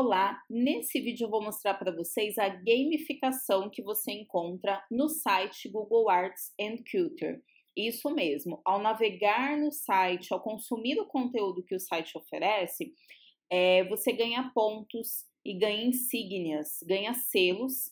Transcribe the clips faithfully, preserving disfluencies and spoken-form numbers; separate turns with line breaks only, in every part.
Olá, nesse vídeo eu vou mostrar para vocês a gamificação que você encontra no site Google Arts and Culture. Isso mesmo, ao navegar no site, ao consumir o conteúdo que o site oferece, é, você ganha pontos e ganha insígnias, ganha selos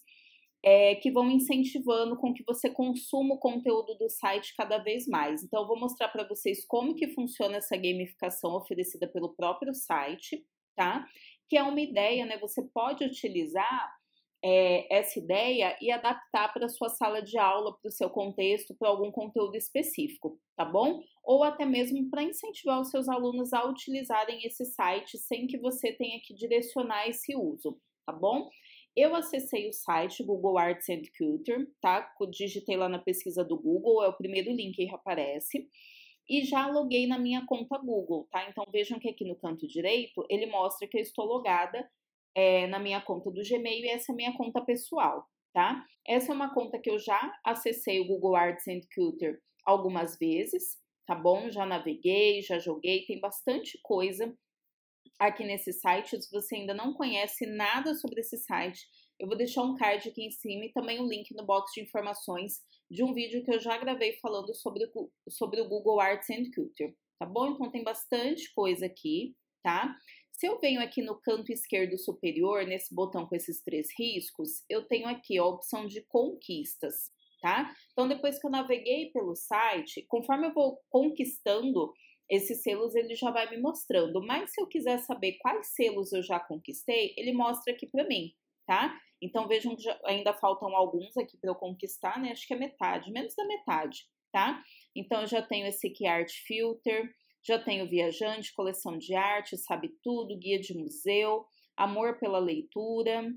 é, que vão incentivando com que você consuma o conteúdo do site cada vez mais. Então eu vou mostrar para vocês como que funciona essa gamificação oferecida pelo próprio site, tá? Que é uma ideia, né? Você pode utilizar é, essa ideia e adaptar para a sua sala de aula, para o seu contexto, para algum conteúdo específico, tá bom? Ou até mesmo para incentivar os seus alunos a utilizarem esse site sem que você tenha que direcionar esse uso, tá bom? Eu acessei o site Google Arts and Culture, tá? Digitei lá na pesquisa do Google, é o primeiro link que aparece. E já loguei na minha conta Google, tá? Então vejam que aqui no canto direito ele mostra que eu estou logada é, na minha conta do Gmail e essa é a minha conta pessoal, tá? Essa é uma conta que eu já acessei o Google Arts and Culture algumas vezes, tá bom? Já naveguei, já joguei, tem bastante coisa aqui nesse site. Se você ainda não conhece nada sobre esse site, eu vou deixar um card aqui em cima e também o um link no box de informações de um vídeo que eu já gravei falando sobre o, sobre o Google Arts and Culture, tá bom? Então tem bastante coisa aqui, tá? Se eu venho aqui no canto esquerdo superior, nesse botão com esses três riscos, eu tenho aqui ó, a opção de conquistas, tá? Então depois que eu naveguei pelo site, conforme eu vou conquistando esses selos, ele já vai me mostrando. Mas se eu quiser saber quais selos eu já conquistei, ele mostra aqui para mim, tá? Então vejam que já, ainda faltam alguns aqui para eu conquistar, né? Acho que é metade, menos da metade, tá? Então eu já tenho esse aqui Art Filter, já tenho Viajante, Coleção de Arte, Sabe Tudo, Guia de Museu, Amor pela Leitura,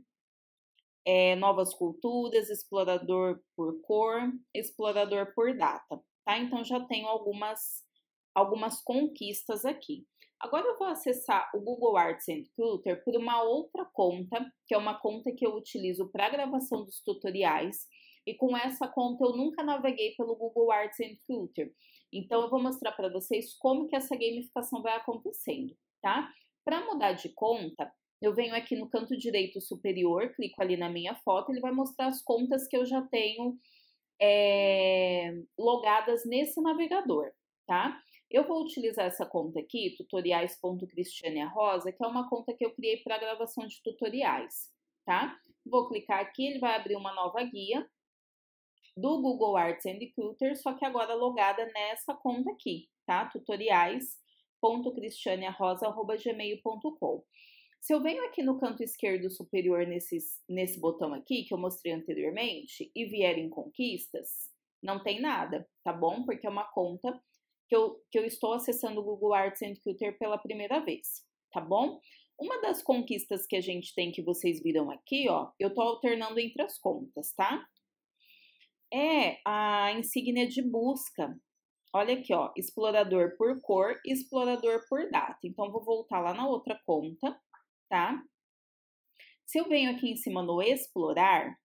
é, Novas Culturas, Explorador por Cor, Explorador por Data, tá? Então já tenho algumas, algumas conquistas aqui. Agora eu vou acessar o Google Arts and Culture por uma outra conta, que é uma conta que eu utilizo para gravação dos tutoriais, e com essa conta eu nunca naveguei pelo Google Arts and Culture. Então eu vou mostrar para vocês como que essa gamificação vai acontecendo, tá? Para mudar de conta, eu venho aqui no canto direito superior, clico ali na minha foto, ele vai mostrar as contas que eu já tenho é, logadas nesse navegador, tá? Eu vou utilizar essa conta aqui, tutoriais ponto cristiania rosa, que é uma conta que eu criei para gravação de tutoriais, tá? Vou clicar aqui, ele vai abrir uma nova guia do Google Arts and Culture, só que agora logada nessa conta aqui, tá? tutoriais ponto cristiania rosa arroba gmail ponto com. Se eu venho aqui no canto esquerdo superior nesses, nesse botão aqui, que eu mostrei anteriormente, e vier em conquistas, não tem nada, tá bom? Porque é uma conta que eu, que eu estou acessando o Google Arts and Culture pela primeira vez, tá bom? Uma das conquistas que a gente tem, que vocês viram aqui, ó, eu tô alternando entre as contas, tá? É a insígnia de busca. Olha aqui, ó, explorador por cor e explorador por data. Então, vou voltar lá na outra conta, tá? Se eu venho aqui em cima no explorar,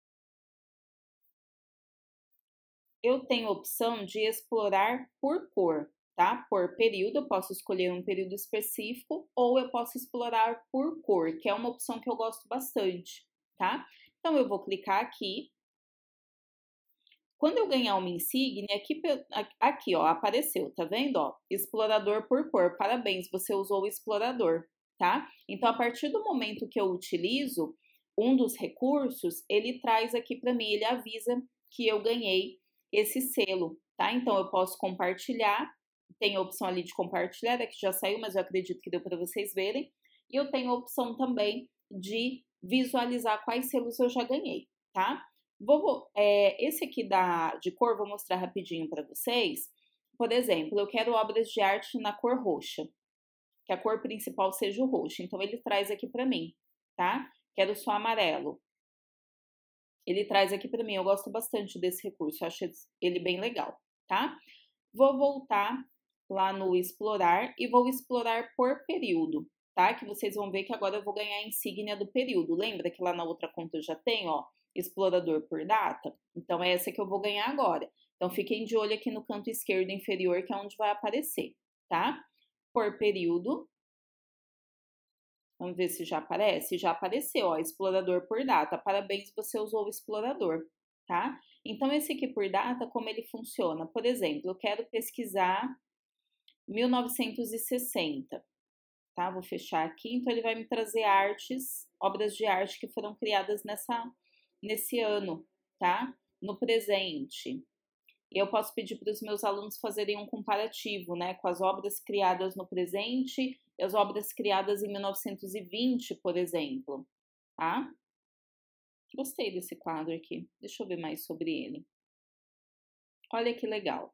eu tenho a opção de explorar por cor, tá? Por período, eu posso escolher um período específico ou eu posso explorar por cor, que é uma opção que eu gosto bastante, tá? Então, eu vou clicar aqui. Quando eu ganhar uma insígnia, aqui, aqui ó, apareceu, tá vendo? Ó, explorador por cor, parabéns, você usou o explorador, tá? Então, a partir do momento que eu utilizo um dos recursos, ele traz aqui para mim, ele avisa que eu ganhei esse selo, tá? Então, eu posso compartilhar, tem a opção ali de compartilhar, aqui já saiu, mas eu acredito que deu para vocês verem. E eu tenho a opção também de visualizar quais selos eu já ganhei, tá? Vou, é, esse aqui da, de cor, vou mostrar rapidinho para vocês. Por exemplo, eu quero obras de arte na cor roxa, que a cor principal seja o roxo. Então, ele traz aqui para mim, tá? Quero só amarelo. Ele traz aqui para mim, eu gosto bastante desse recurso, eu acho ele bem legal, tá? Vou voltar lá no explorar e vou explorar por período, tá? Que vocês vão ver que agora eu vou ganhar a insígnia do período. Lembra que lá na outra conta eu já tenho, ó, explorador por data? Então, é essa que eu vou ganhar agora. Então, fiquem de olho aqui no canto esquerdo inferior, que é onde vai aparecer, tá? Por período. Vamos ver se já aparece? Já apareceu, ó, explorador por data. Parabéns, você usou o explorador, tá? Então, esse aqui por data, como ele funciona? Por exemplo, eu quero pesquisar mil novecentos e sessenta, tá? Vou fechar aqui, então ele vai me trazer artes, obras de arte que foram criadas nessa, nesse ano, tá? No presente. Eu posso pedir para os meus alunos fazerem um comparativo, né, com as obras criadas no presente e as obras criadas em mil novecentos e vinte, por exemplo, tá? Gostei desse quadro aqui. Deixa eu ver mais sobre ele. Olha que legal.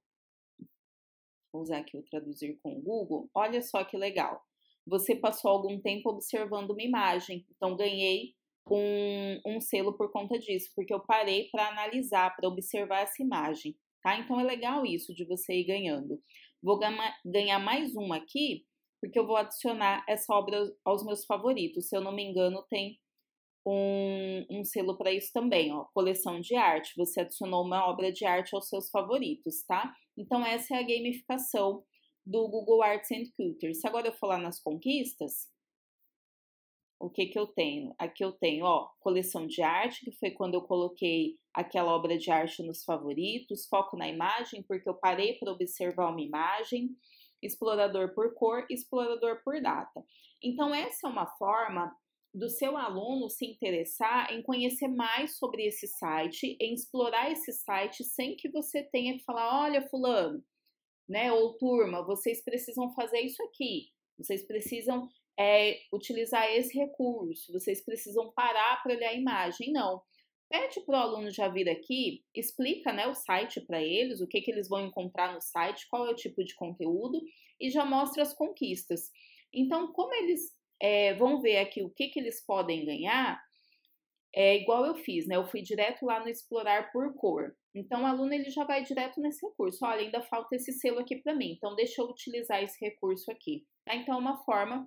Vou usar aqui o traduzir com o Google. Olha só que legal. Você passou algum tempo observando uma imagem, então ganhei um, um selo por conta disso, porque eu parei para analisar, para observar essa imagem. Tá? Então é legal isso de você ir ganhando. Vou ganhar mais uma aqui, porque eu vou adicionar essa obra aos meus favoritos. Se eu não me engano, tem um, um selo para isso também, ó. Coleção de arte. Você adicionou uma obra de arte aos seus favoritos, tá? Então essa é a gamificação do Google Arts and Culture. Se agora eu for lá nas conquistas, o que que eu tenho? Aqui eu tenho, ó, coleção de arte, que foi quando eu coloquei aquela obra de arte nos favoritos, foco na imagem, porque eu parei para observar uma imagem, explorador por cor, explorador por data. Então, essa é uma forma do seu aluno se interessar em conhecer mais sobre esse site, em explorar esse site sem que você tenha que falar, olha, fulano, né, ou turma, vocês precisam fazer isso aqui, vocês precisam É, utilizar esse recurso, vocês precisam parar para olhar a imagem. Não. Pede para o aluno já vir aqui, explica, né, o site para eles, o que, que eles vão encontrar no site, qual é o tipo de conteúdo e já mostra as conquistas. Então, como eles é, vão ver aqui o que, que eles podem ganhar, é igual eu fiz, né? Eu fui direto lá no explorar por cor. Então, o aluno ele já vai direto nesse recurso. Olha, ainda falta esse selo aqui para mim, então deixa eu utilizar esse recurso aqui. Tá? Então, é uma forma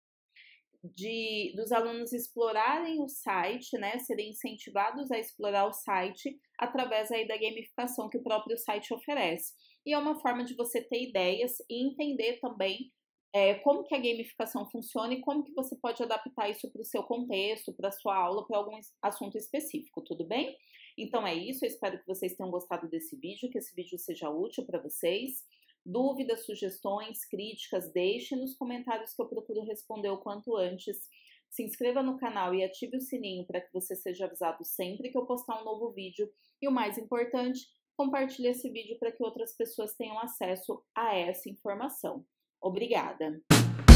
De, dos alunos explorarem o site, né, serem incentivados a explorar o site através aí da gamificação que o próprio site oferece. E é uma forma de você ter ideias e entender também é, como que a gamificação funciona e como que você pode adaptar isso para o seu contexto, para a sua aula, para algum assunto específico, tudo bem? Então é isso, eu espero que vocês tenham gostado desse vídeo, que esse vídeo seja útil para vocês. Dúvidas, sugestões, críticas, deixe nos comentários que eu procuro responder o quanto antes. Se inscreva no canal e ative o sininho para que você seja avisado sempre que eu postar um novo vídeo. E o mais importante, compartilhe esse vídeo para que outras pessoas tenham acesso a essa informação. Obrigada!